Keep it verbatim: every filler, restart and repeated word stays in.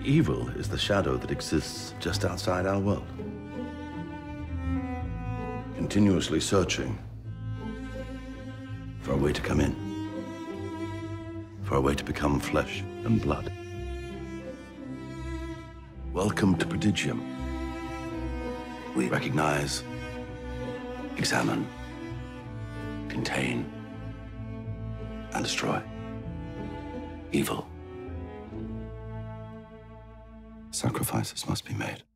Evil is the shadow that exists just outside our world, continuously searching for a way to come in, for a way to become flesh and blood. Welcome to Prodigium. We recognize, examine, contain, and destroy evil. Sacrifices must be made.